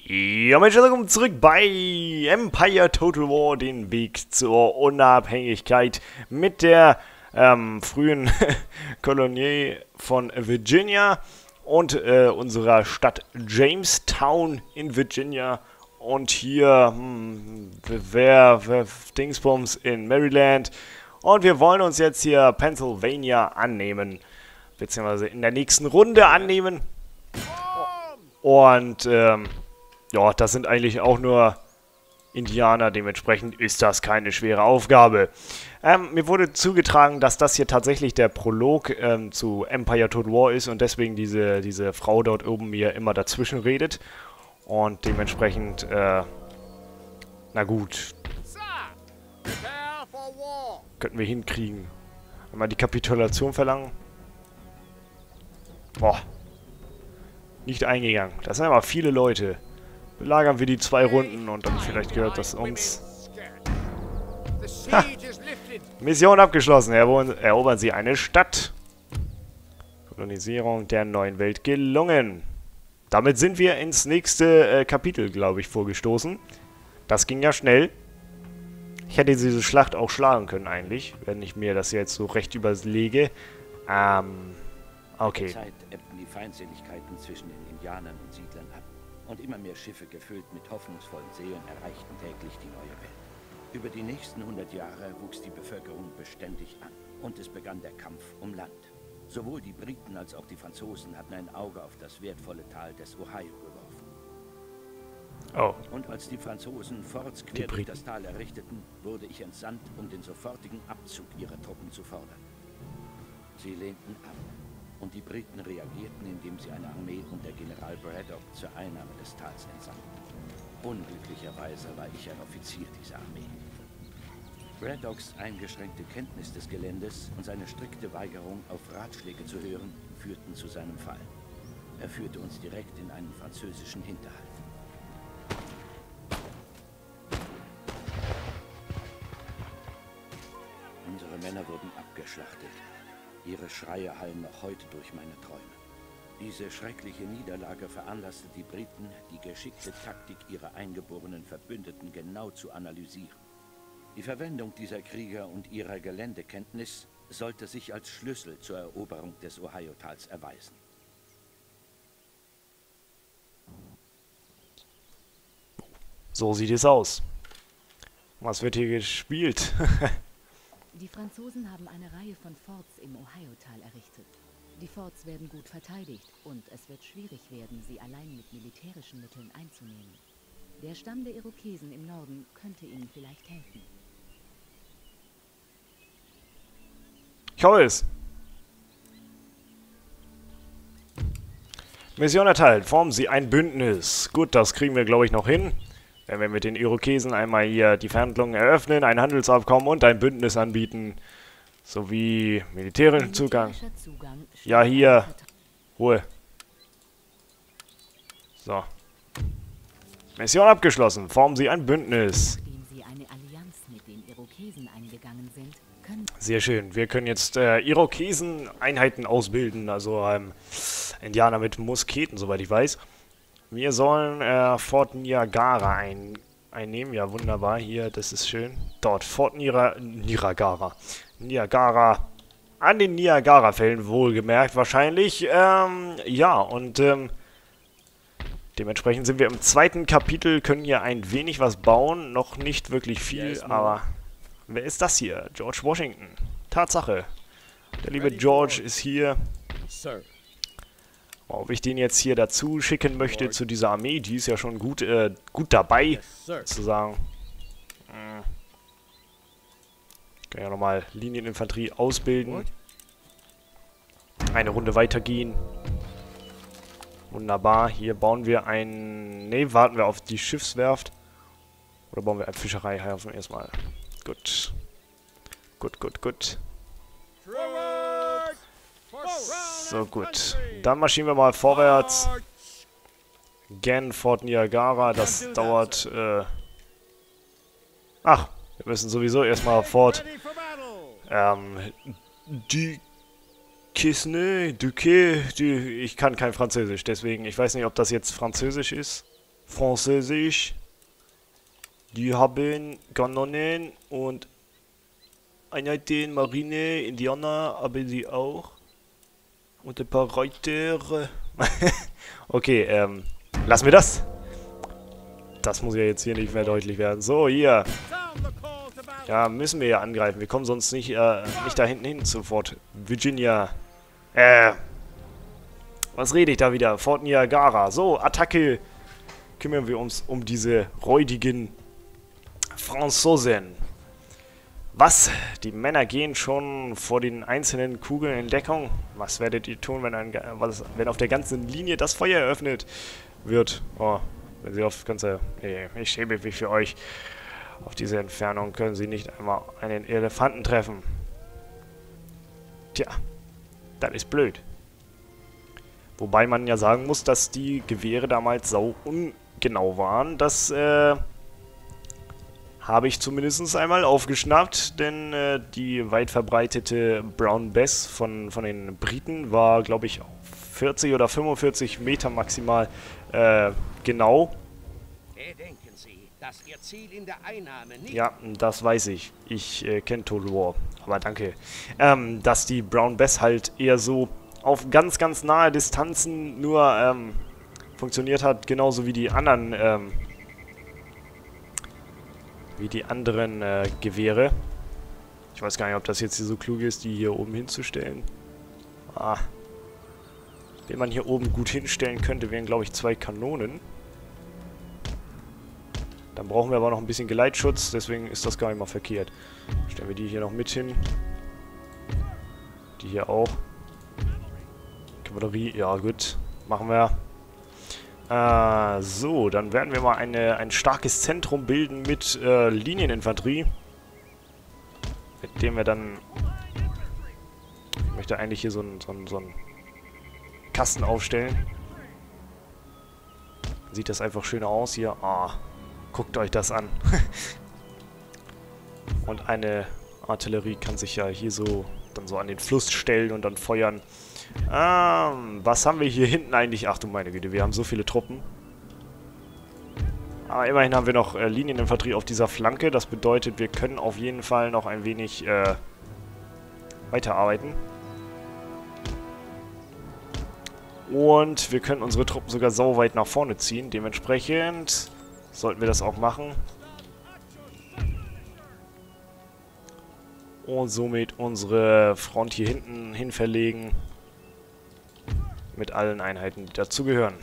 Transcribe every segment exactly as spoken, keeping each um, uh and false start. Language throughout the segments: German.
Ja, Menschen, willkommen zurück bei Empire Total War, den Weg zur Unabhängigkeit mit der ähm, frühen Kolonie von Virginia und äh, unserer Stadt Jamestown in Virginia und hier hm, wer, wer Dingsbums in Maryland, und wir wollen uns jetzt hier Pennsylvania annehmen, beziehungsweise in der nächsten Runde annehmen. Und ähm, ja, das sind eigentlich auch nur Indianer, dementsprechend ist das keine schwere Aufgabe. Ähm, mir wurde zugetragen, dass das hier tatsächlich der Prolog ähm, zu Empire Total War ist und deswegen diese, diese Frau dort oben mir immer dazwischen redet. Und dementsprechend, äh, na gut. Könnten wir hinkriegen. Mal die Kapitulation verlangen. Boah. Nicht eingegangen. Das sind aber viele Leute. Belagern wir die zwei Runden und dann vielleicht gehört das uns. Ha. Mission abgeschlossen. Erobern, erobern Sie eine Stadt. Kolonisierung der neuen Welt gelungen. Damit sind wir ins nächste äh, Kapitel, glaube ich, vorgestoßen. Das ging ja schnell. Ich hätte diese Schlacht auch schlagen können eigentlich, wenn ich mir das jetzt so recht überlege. Ähm, okay. Mit der Zeit ebbten die Feindseligkeiten zwischen den Indianern und Siedlern ab. Und immer mehr Schiffe gefüllt mit hoffnungsvollen Seelen erreichten täglich die neue Welt. Über die nächsten hundert Jahre wuchs die Bevölkerung beständig an. Und es begann der Kampf um Land. Sowohl die Briten als auch die Franzosen hatten ein Auge auf das wertvolle Tal des Ohio geworfen. Oh. Und als die Franzosen Forts quer durch das Tal errichteten, wurde ich entsandt, um den sofortigen Abzug ihrer Truppen zu fordern. Sie lehnten ab. Und die Briten reagierten, indem sie eine Armee unter General Braddock zur Einnahme des Tals entsandten. Unglücklicherweise war ich ein Offizier dieser Armee. Braddocks eingeschränkte Kenntnis des Geländes und seine strikte Weigerung, auf Ratschläge zu hören, führten zu seinem Fall. Er führte uns direkt in einen französischen Hinterhalt. Unsere Männer wurden abgeschlachtet. Ihre Schreie hallen noch heute durch meine Träume. Diese schreckliche Niederlage veranlasste die Briten, die geschickte Taktik ihrer eingeborenen Verbündeten genau zu analysieren. Die Verwendung dieser Krieger und ihrer Geländekenntnis sollte sich als Schlüssel zur Eroberung des Ohio-Tals erweisen. So sieht es aus. Was wird hier gespielt? Die Franzosen haben eine Reihe von Forts im Ohio-Tal errichtet. Die Forts werden gut verteidigt und es wird schwierig werden, sie allein mit militärischen Mitteln einzunehmen. Der Stamm der Irokesen im Norden könnte ihnen vielleicht helfen. Ich hoffe es. Mission erteilt. Formen Sie ein Bündnis. Gut, das kriegen wir, glaube ich, noch hin. Wenn wir mit den Irokesen einmal hier die Verhandlungen eröffnen, ein Handelsabkommen und ein Bündnis anbieten, sowie militärischen Zugang. Ja, hier. Ruhe. So. Mission abgeschlossen. Formen Sie ein Bündnis. Nachdem sie eine Allianz mit den Irokesen eingegangen sind, können Sehr schön. Wir können jetzt äh, Irokesen-Einheiten ausbilden, also ähm, Indianer mit Musketen, soweit ich weiß. Wir sollen äh, Fort Niagara ein, einnehmen. Ja, wunderbar. Hier, das ist schön. Dort, Fort Nira, Niagara. Niagara. An den Niagara-Fällen, wohlgemerkt, wahrscheinlich. Ähm, ja, und ähm, dementsprechend sind wir im zweiten Kapitel, können hier ein wenig was bauen. Noch nicht wirklich viel, aber wer ist das hier? George Washington. Tatsache. Der liebe George ist hier. Sir. Ob ich den jetzt hier dazu schicken möchte zu dieser Armee, die ist ja schon gut, äh, gut dabei, sozusagen. Hm. Können ja nochmal Linieninfanterie ausbilden. Eine Runde weitergehen. Wunderbar. Hier bauen wir ein... Ne, warten wir auf die Schiffswerft. Oder bauen wir einen Fischereihafen erstmal. Gut. Gut, gut, gut. So, gut. Dann marschieren wir mal vorwärts. Gen, Fort Niagara, das dauert, äh... Ach, wir müssen sowieso erstmal Fort... Ähm... Duquesne, Duque, du, ich kann kein Französisch, deswegen, ich weiß nicht, ob das jetzt Französisch ist. Französisch. Die haben Kanonen und Einheiten, Marine, Indianer haben sie auch. Und ein paar Reiter. Okay, ähm, lassen wir das. Das muss ja jetzt hier nicht mehr deutlich werden. So, hier. Ja, müssen wir ja angreifen. Wir kommen sonst nicht, äh, nicht da hinten hin sofort. Virginia. Äh. Was rede ich da wieder? Fort Niagara. So, Attacke. Kümmern wir uns um diese räudigen Franzosen. Was? Die Männer gehen schon vor den einzelnen Kugeln in Deckung? Was werdet ihr tun, wenn, ein, was, wenn auf der ganzen Linie das Feuer eröffnet wird? Oh, wenn sie auf ganze... Nee, ich schäme mich für euch. Auf diese Entfernung können sie nicht einmal einen Elefanten treffen. Tja, das ist blöd. Wobei man ja sagen muss, dass die Gewehre damals sau ungenau waren. Das, äh... habe ich zumindest einmal aufgeschnappt, denn äh, die weit verbreitete Brown Bess von, von den Briten war, glaube ich, vierzig oder fünfundvierzig Meter maximal äh, genau. Denken Sie, dass Ihr Ziel in der Einnahme nicht... Ja, das weiß ich. Ich äh, kenne Total War, aber danke. Ähm, dass die Brown Bess halt eher so auf ganz, ganz nahe Distanzen nur ähm, funktioniert hat, genauso wie die anderen... Ähm, wie die anderen äh, Gewehre. Ich weiß gar nicht, ob das jetzt hier so klug ist, die hier oben hinzustellen. Ah. Den man hier oben gut hinstellen könnte, wären, glaube ich, zwei Kanonen. Dann brauchen wir aber noch ein bisschen Geleitschutz, deswegen ist das gar nicht mal verkehrt. Stellen wir die hier noch mit hin. Die hier auch. Kavallerie, ja gut. Machen wir. Uh, so, dann werden wir mal eine, ein starkes Zentrum bilden mit äh, Linieninfanterie. Mit dem wir dann... Ich möchte eigentlich hier so einen so so ein Kasten aufstellen. Sieht das einfach schön aus hier. Ah, guckt euch das an. Und eine Artillerie kann sich ja hier so dann so an den Fluss stellen und dann feuern. Ähm, was haben wir hier hinten eigentlich? Ach du meine Güte, wir haben so viele Truppen. Aber immerhin haben wir noch äh, Linieninfanterie auf dieser Flanke. Das bedeutet, wir können auf jeden Fall noch ein wenig äh, weiterarbeiten. Und wir können unsere Truppen sogar sauweit nach vorne ziehen. Dementsprechend sollten wir das auch machen. Und somit unsere Front hier hinten hin verlegen. Mit allen Einheiten, die dazugehören.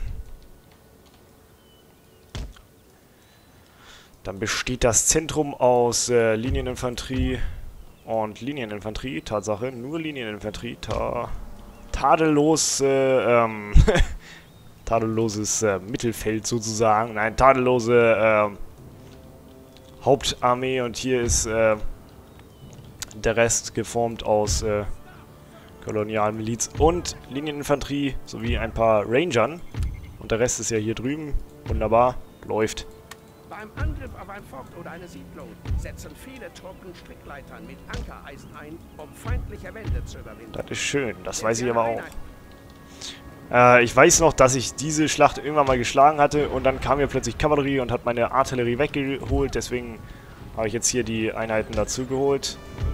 Dann besteht das Zentrum aus äh, Linieninfanterie und Linieninfanterie. Tatsache, nur Linieninfanterie. Ta tadellos, äh, ähm, tadelloses äh, Mittelfeld sozusagen. Nein, tadellose äh, Hauptarmee. Und hier ist äh, der Rest geformt aus... Äh, Kolonialmiliz und Linieninfanterie sowie ein paar Rangern. Und der Rest ist ja hier drüben. Wunderbar. Läuft. Beim Angriff auf ein Fort oder eine Siedlung setzen viele Truppen Strickleitern mit Ankereisen ein, um feindliche Wände zu überwinden. Das ist schön. Das weiß ich aber auch. Äh, ich weiß noch, dass ich diese Schlacht irgendwann mal geschlagen hatte. Und dann kam mir plötzlich Kavallerie und hat meine Artillerie weggeholt. Deswegen habe ich jetzt hier die Einheiten dazu geholt.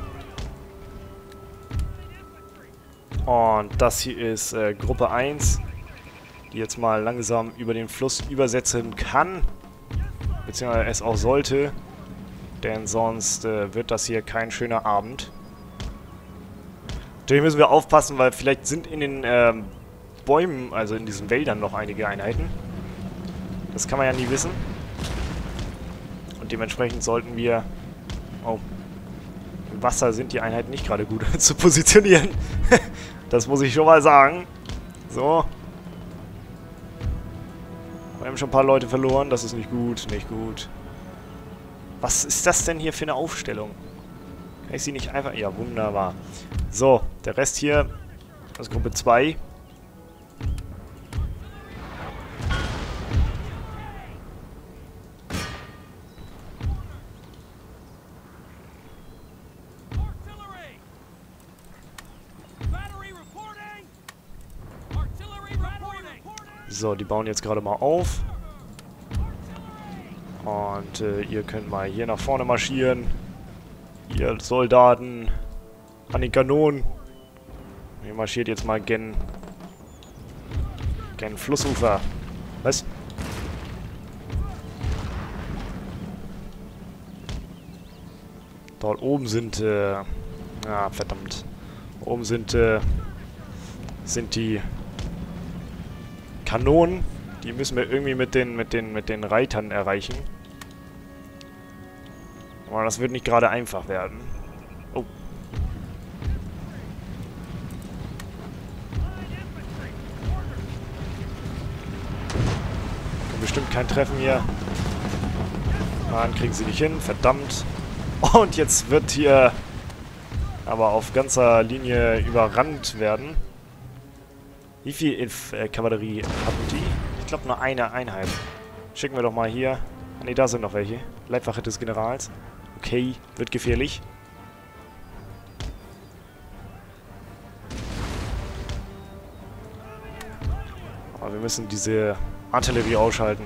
Und das hier ist äh, Gruppe eins, die jetzt mal langsam über den Fluss übersetzen kann. Beziehungsweise es auch sollte. Denn sonst äh, wird das hier kein schöner Abend. Natürlich müssen wir aufpassen, weil vielleicht sind in den ähm, Bäumen, also in diesen Wäldern, noch einige Einheiten. Das kann man ja nie wissen. Und dementsprechend sollten wir... Oh. Im Wasser sind die Einheiten nicht gerade gut zu positionieren. Das muss ich schon mal sagen. So. Wir haben schon ein paar Leute verloren. Das ist nicht gut, nicht gut. Was ist das denn hier für eine Aufstellung? Kann ich sie nicht einfach... Ja, wunderbar. So, der Rest hier. Das ist Gruppe zwei. So, die bauen jetzt gerade mal auf. Und äh, ihr könnt mal hier nach vorne marschieren. Ihr Soldaten an den Kanonen. Ihr marschiert jetzt mal gen... gen Flussufer. Was? Dort oben sind, äh... ah, verdammt. Oben sind, äh... sind die... Kanonen. Die müssen wir irgendwie mit den, mit den, mit den Reitern erreichen. Aber das wird nicht gerade einfach werden. Oh. Kann bestimmt kein Treffen hier. Nein, kriegen sie nicht hin. Verdammt. Und jetzt wird hier aber auf ganzer Linie überrannt werden. Wie viel Inf äh, Kavallerie hatten die? Ich glaube nur eine Einheit. Schicken wir doch mal hier. Ne, da sind noch welche. Leibwache des Generals. Okay, wird gefährlich. Aber wir müssen diese Artillerie ausschalten.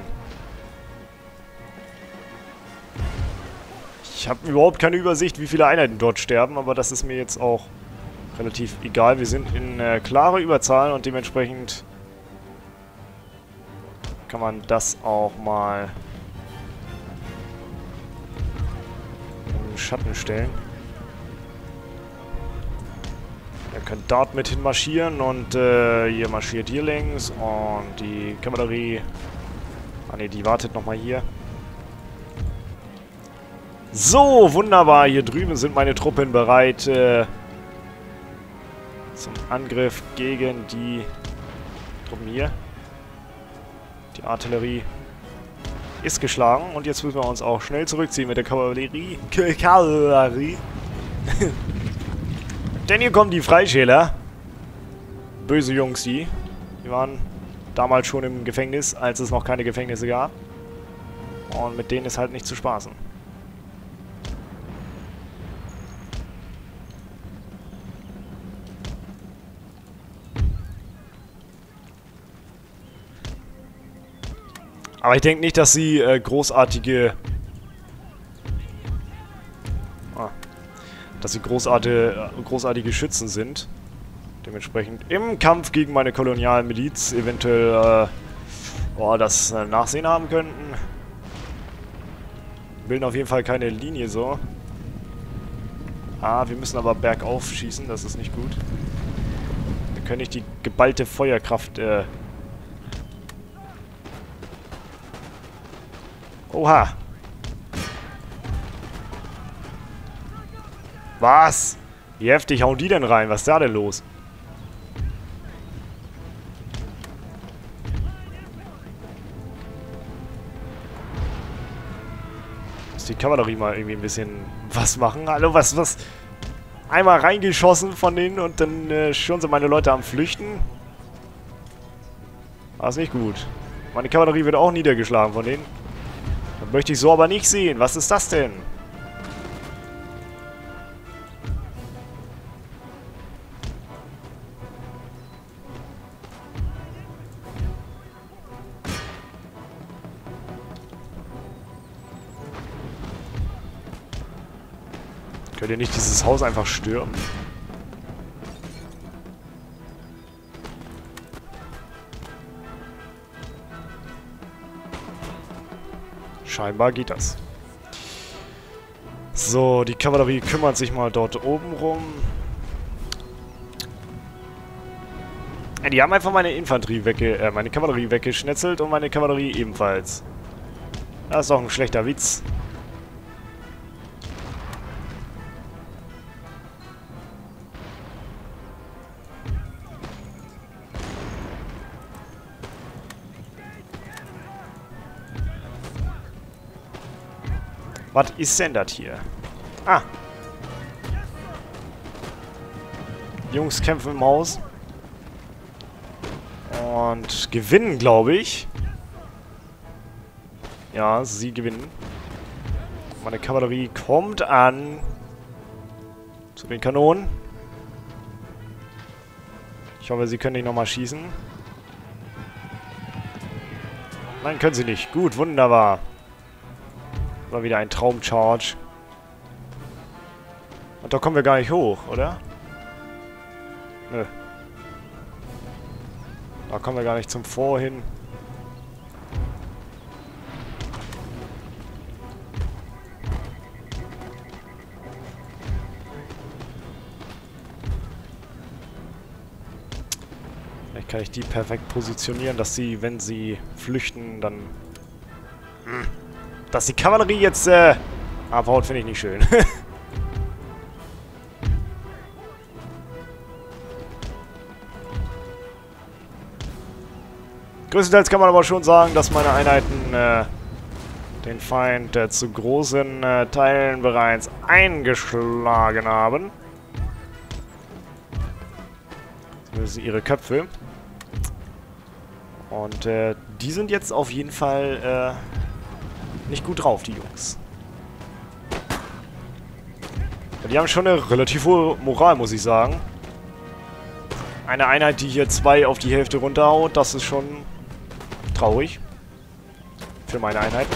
Ich habe überhaupt keine Übersicht, wie viele Einheiten dort sterben, aber das ist mir jetzt auch relativ egal. Wir sind in äh, klarer Überzahl und dementsprechend kann man das auch mal in den Schatten stellen. Ihr könnt dort mit hin marschieren und äh, ihr marschiert hier links und die Kavallerie... Ah ne, die wartet nochmal hier. So, wunderbar. Hier drüben sind meine Truppen bereit äh, zum Angriff gegen die Truppen hier. Die Artillerie ist geschlagen und jetzt müssen wir uns auch schnell zurückziehen mit der Kavallerie. Kavallerie. Denn hier kommen die Freischäler. Böse Jungs, die. Die waren damals schon im Gefängnis, als es noch keine Gefängnisse gab. Und mit denen ist halt nicht zu spaßen. Aber ich denke nicht, dass sie äh, großartige... Ah, dass sie großartige, äh, großartige Schützen sind. Dementsprechend im Kampf gegen meine Kolonialmiliz eventuell äh, oh, das äh, Nachsehen haben könnten. Bilden auf jeden Fall keine Linie so. Ah, wir müssen aber bergauf schießen, das ist nicht gut. Wir können nicht die geballte Feuerkraft... Äh, Oha. Was? Wie heftig hauen die denn rein? Was ist da denn los? Muss die Kavallerie mal irgendwie ein bisschen was machen? Hallo, was, was? Einmal reingeschossen von denen und dann äh, schon sind meine Leute am Flüchten. War es nicht gut. Meine Kavallerie wird auch niedergeschlagen von denen. Das möchte ich so aber nicht sehen. Was ist das denn? Könnt ihr nicht dieses Haus einfach stürmen? Scheinbar geht das. So, die Kavallerie kümmert sich mal dort oben rum. Ja, die haben einfach meine Infanterie wegge... Äh, meine Kavallerie weggeschnetzelt und meine Kavallerie ebenfalls. Das ist doch ein schlechter Witz. Was ist denn das hier? Ah. Die Jungs kämpfen im Haus. Und gewinnen, glaube ich. Ja, sie gewinnen. Meine Kavallerie kommt an. Zu den Kanonen. Ich hoffe, sie können nicht nochmal schießen. Nein, können sie nicht. Gut, wunderbar. War wieder ein Traumcharge. Und da kommen wir gar nicht hoch, oder? Nö. Da kommen wir gar nicht zum Vorhin. Vielleicht kann ich die perfekt positionieren, dass sie, wenn sie flüchten, dann... Hm, dass die Kavallerie jetzt äh, abhaut, finde ich nicht schön. Größtenteils kann man aber schon sagen, dass meine Einheiten äh, den Feind äh, zu großen äh, Teilen bereits eingeschlagen haben. Zumindest ihre Köpfe. Und äh, die sind jetzt auf jeden Fall äh, nicht gut drauf, die Jungs. Die haben schon eine relativ hohe Moral, muss ich sagen. Eine Einheit, die hier zwei auf die Hälfte runterhaut, das ist schon traurig. Für meine Einheiten.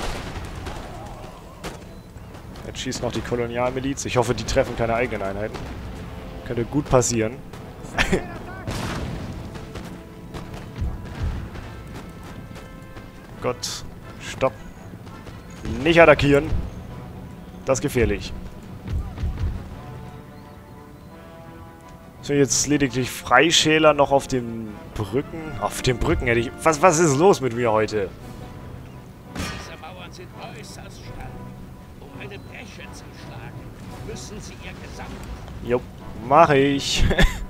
Jetzt schießt noch die Kolonialmiliz. Ich hoffe, die treffen keine eigenen Einheiten. Könnte gut passieren. Gott. Stopp. Nicht attackieren. Das ist gefährlich. So, jetzt lediglich Freischäler noch auf den Brücken. Auf den Brücken hätte ich... Was, was ist los mit mir heute? Diese Mauern sind äußerst stark. Um eine Bresche zu schlagen, müssen sie ihr Gesamt... Jo, mache ich.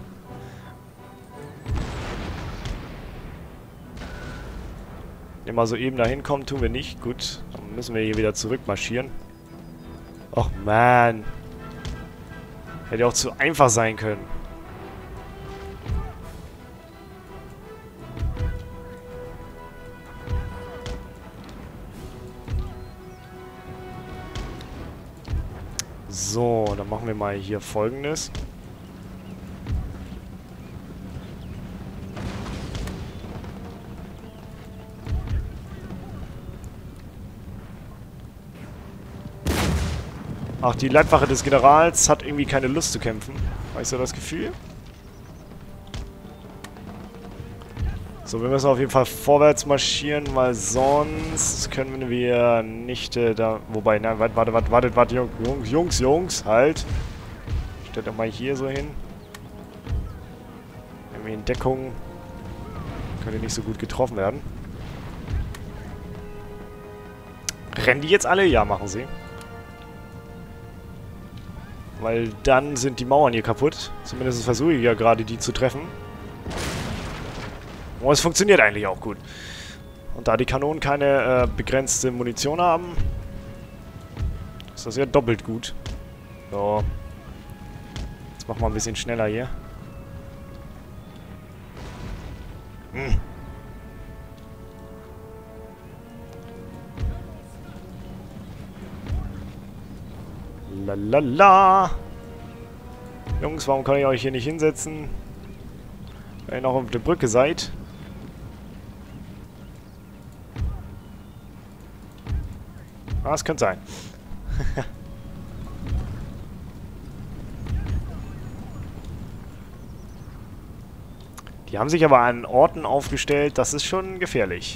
Wenn wir so eben da hinkommen, tun wir nicht. Gut, dann müssen wir hier wieder zurückmarschieren. Och, man. Hätte auch zu einfach sein können. So, dann machen wir mal hier Folgendes. Ach, die Leibwache des Generals hat irgendwie keine Lust zu kämpfen. Weißt du das Gefühl? So, wir müssen auf jeden Fall vorwärts marschieren, weil sonst können wir nicht äh, da... Wobei, nein, warte, warte, warte, warte, warte, Jungs, Jungs, Jungs, halt. Stellt doch mal hier so hin. Irgendwie in Deckung. Könnte nicht so gut getroffen werden. Rennen die jetzt alle? Ja, machen sie. Weil dann sind die Mauern hier kaputt. Zumindest versuche ich ja gerade, die zu treffen. Und es funktioniert eigentlich auch gut. Und da die Kanonen keine äh, begrenzte Munition haben, ist das ja doppelt gut. So. Jetzt machen wir ein bisschen schneller hier. Hm. Lalala. Jungs, warum kann ich euch hier nicht hinsetzen? Wenn ihr noch auf der Brücke seid. Ah, das könnte sein. Die haben sich aber an Orten aufgestellt, das ist schon gefährlich.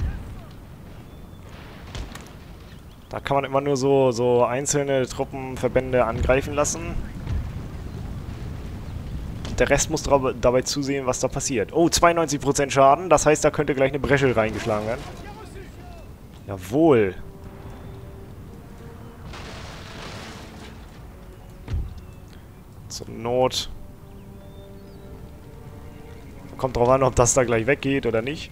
Da kann man immer nur so, so einzelne Truppenverbände angreifen lassen. Und der Rest muss dabei zusehen, was da passiert. Oh, zweiundneunzig Prozent Schaden, das heißt, da könnte gleich eine Bresche reingeschlagen werden. Jawohl. Zur Not. Kommt drauf an, ob das da gleich weggeht oder nicht.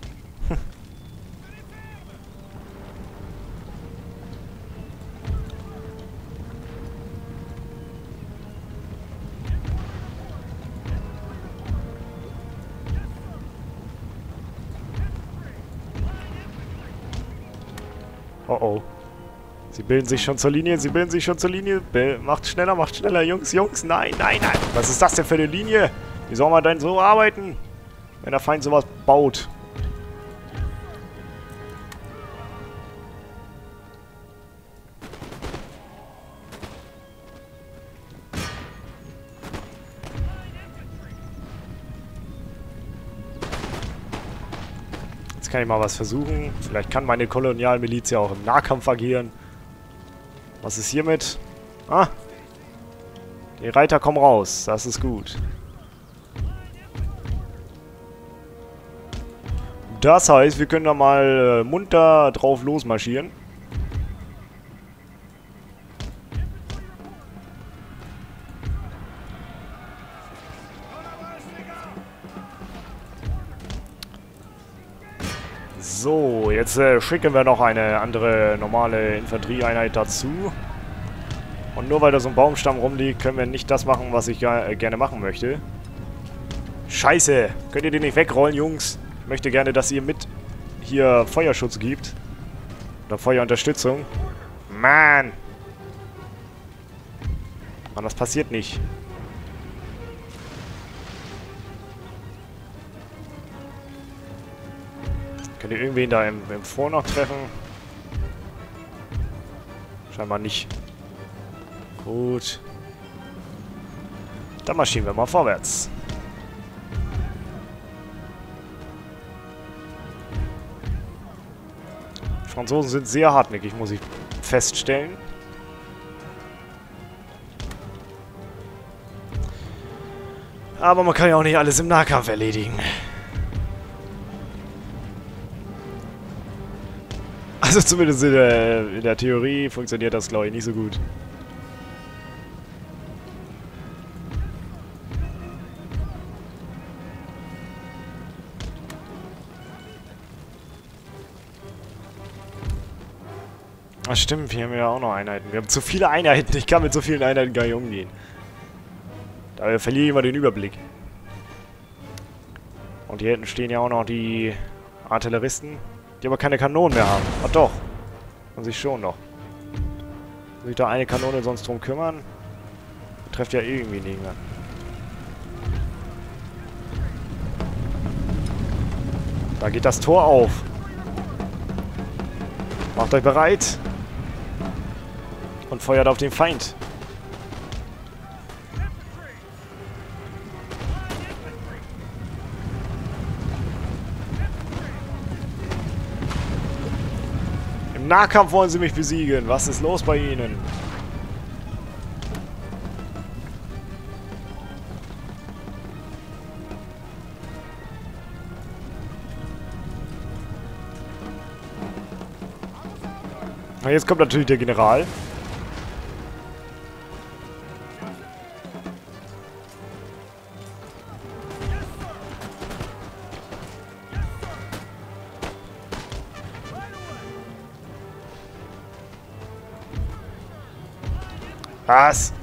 Oh oh. Sie bilden sich schon zur Linie, sie bilden sich schon zur Linie. Bill, macht schneller, macht schneller, Jungs, Jungs. Nein, nein, nein. Was ist das denn für eine Linie? Wie soll man denn so arbeiten, wenn der Feind sowas baut? kann ich mal was versuchen. Vielleicht kann meine Kolonialmiliz ja auch im Nahkampf agieren. Was ist hiermit? Ah! Die Reiter kommen raus. Das ist gut. Das heißt, wir können da mal äh, munter drauf losmarschieren. So, jetzt äh, schicken wir noch eine andere normale Infanterieeinheit dazu. Und nur weil da so ein Baumstamm rumliegt, können wir nicht das machen, was ich äh, gerne machen möchte. Scheiße! Könnt ihr den nicht wegrollen, Jungs? Ich möchte gerne, dass ihr mit hier Feuerschutz gibt. Oder Feuerunterstützung. Mann! Mann, das passiert nicht. Könnt ihr irgendwen da im, im Vor noch treffen? Scheinbar nicht. Gut. Dann marschieren wir mal vorwärts. Die Franzosen sind sehr hartnäckig, muss ich feststellen. Aber man kann ja auch nicht alles im Nahkampf erledigen. Also zumindest in der, in der Theorie funktioniert das, glaube ich, nicht so gut. Ach stimmt, hier haben wir ja auch noch Einheiten. Wir haben zu viele Einheiten. Ich kann mit so vielen Einheiten gar nicht umgehen. Da verliere ich immer den Überblick. Und hier hinten stehen ja auch noch die Artilleristen, die aber keine Kanonen mehr haben. Ach doch. Und sich schon noch. Muss ich da eine Kanone sonst drum kümmern? Trefft ja irgendwie niemand. Da geht das Tor auf. Macht euch bereit. Und feuert auf den Feind. Im Nahkampf wollen sie mich besiegen. Was ist los bei ihnen? Na, jetzt kommt natürlich der General. Was?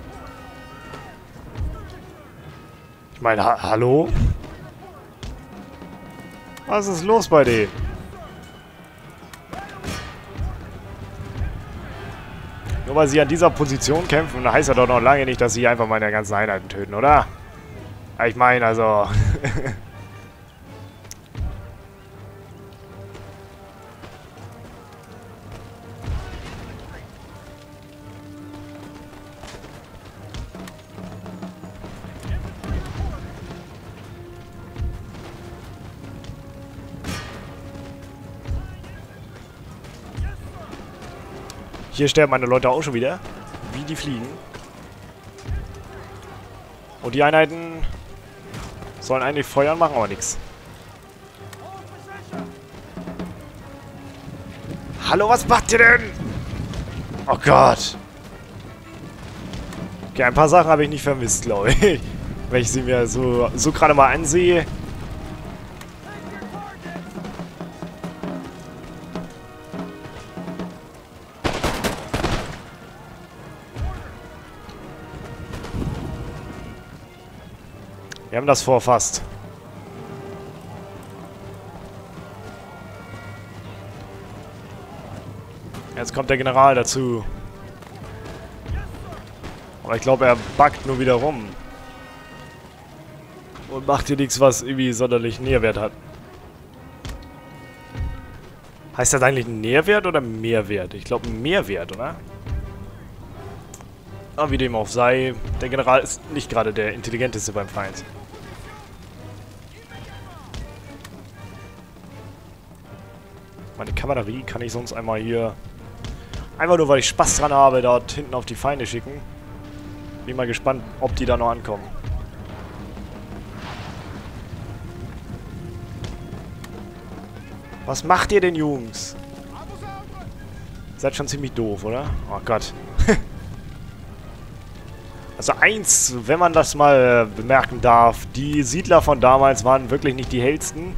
Ich meine, ha hallo? Was ist los bei denen? Nur weil sie an dieser Position kämpfen, heißt ja doch noch lange nicht, dass sie einfach meine ganzen Einheiten töten, oder? Ich meine, also... Hier sterben meine Leute auch schon wieder. Wie die fliegen. Und die Einheiten sollen eigentlich feuern, machen aber nichts. Hallo, was macht ihr denn? Oh Gott. Okay, ein paar Sachen habe ich nicht vermisst, glaube ich. Wenn ich sie mir so, so gerade mal ansehe. Wir haben das vor fast. Jetzt kommt der General dazu. Aber ich glaube, er backt nur wieder rum. Und macht hier nichts, was irgendwie sonderlich Nährwert hat. Heißt das eigentlich Nährwert oder Mehrwert? Ich glaube Mehrwert, oder? Aber wie dem auch sei, der General ist nicht gerade der intelligenteste beim Feind. Meine Kavallerie kann ich sonst einmal hier... Einfach nur, weil ich Spaß dran habe, dort hinten auf die Feinde schicken. Bin mal gespannt, ob die da noch ankommen. Was macht ihr denn, Jungs? Seid schon ziemlich doof, oder? Oh Gott. Also eins, wenn man das mal äh, bemerken darf, die Siedler von damals waren wirklich nicht die hellsten.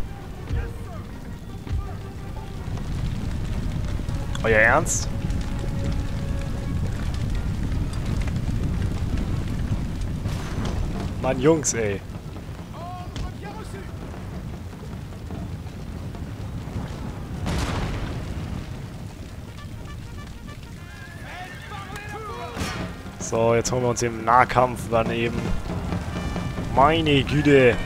Euer Ernst? Mann, Jungs, ey. So, jetzt holen wir uns den Nahkampf daneben. Meine Güte.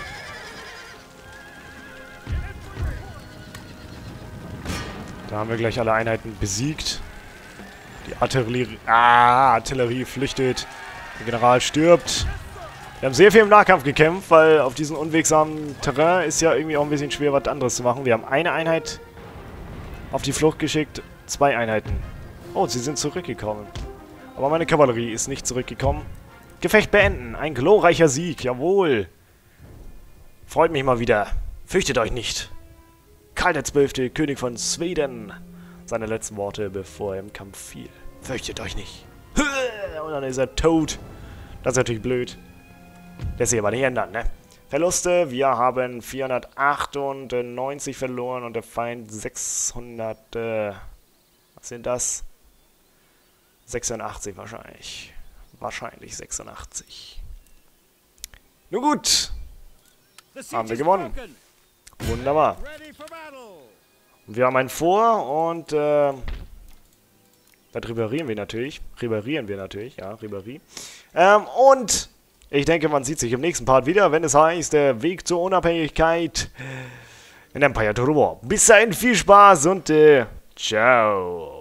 Da haben wir gleich alle Einheiten besiegt. Die Artillerie, ah, Artillerie flüchtet. Der General stirbt. Wir haben sehr viel im Nahkampf gekämpft, weil auf diesem unwegsamen Terrain ist ja irgendwie auch ein bisschen schwer, was anderes zu machen. Wir haben eine Einheit auf die Flucht geschickt, zwei Einheiten. Oh, sie sind zurückgekommen. Aber meine Kavallerie ist nicht zurückgekommen. Gefecht beenden. Ein glorreicher Sieg. Jawohl. Freut mich mal wieder. Fürchtet euch nicht. Karl der Zwölfte, König von Schweden. Seine letzten Worte, bevor er im Kampf fiel. Fürchtet euch nicht. Und dann ist er tot. Das ist natürlich blöd. Lässt sich aber nicht ändern, ne? Verluste. Wir haben vierhundertachtundneunzig verloren und der Feind sechshundert... Äh, was sind das? sechsundachtzig wahrscheinlich. Wahrscheinlich sechsundachtzig. Nun gut. Haben wir gewonnen. Wunderbar. Wir haben ein Vor und äh, das reparieren wir natürlich. Reparieren wir natürlich, ja, Reparieren. Ähm, und ich denke, man sieht sich im nächsten Part wieder, wenn es heißt, der Weg zur Unabhängigkeit in Empire Total War. Bis dahin, viel Spaß und äh, ciao.